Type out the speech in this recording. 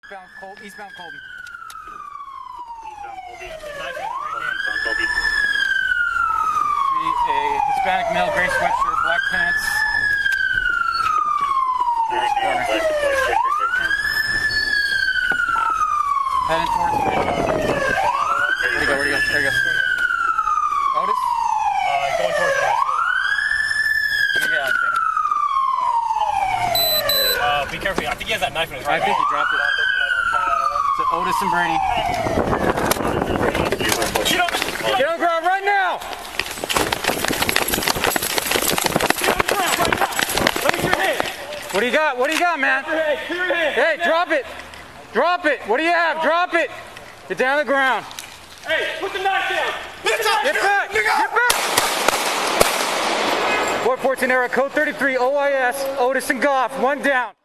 Eastbound Colton. Eastbound Colby. A Hispanic male, gray sweatshirt, black pants. Heading towards the bridge. Where'd he go? There he goes. Otis? Going towards the right. Let me get out there. Be careful. I think he has that knife in his right I think he dropped it. So Otis and Brady. Get on Get on the ground right now! Let me see your hand. What do you got? What do you got, man? Clear your hand. Hey, drop it! Drop it! What do you have? Drop it! Get down on the ground. Hey, put the knife down. Get back! Get back! Fort 14 era, code 33, OIS, Otis and Goff, one down.